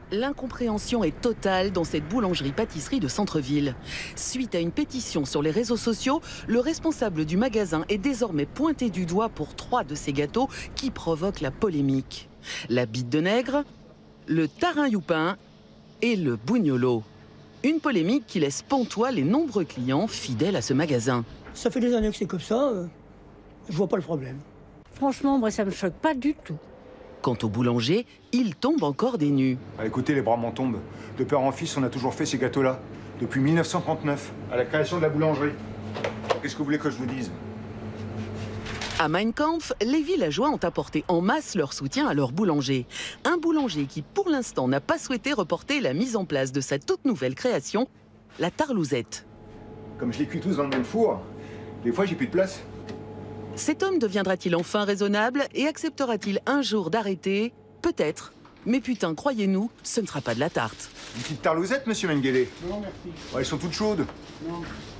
L'incompréhension est totale dans cette boulangerie-pâtisserie de centre-ville. Suite à une pétition sur les réseaux sociaux, le responsable du magasin est désormais pointé du doigt pour 3 de ces gâteaux qui provoquent la polémique. La bite de nègre, le tarin-youpin et le bougnolo. Une polémique qui laisse pantois les nombreux clients fidèles à ce magasin. Ça fait des années que c'est comme ça, je vois pas le problème. Franchement, moi, ça me choque pas du tout. Quant au boulanger, il tombe encore des nues. Ah, écoutez, les bras m'en tombent. De père en fils, on a toujours fait ces gâteaux-là. Depuis 1939, à la création de la boulangerie. Qu'est-ce que vous voulez que je vous dise? À Mein Kampf, les villageois ont apporté en masse leur soutien à leur boulanger. Un boulanger qui, pour l'instant, n'a pas souhaité reporter la mise en place de sa toute nouvelle création, la tarlousette. Comme je les cuis tous dans le même four, des fois j'ai plus de place. Cet homme deviendra-t-il enfin raisonnable et acceptera-t-il un jour d'arrêter? Peut-être. Mais putain, croyez-nous, ce ne sera pas de la tarte. Une petite tarlousette, monsieur Mengele? Non, merci. Ouais, elles sont toutes chaudes. Non.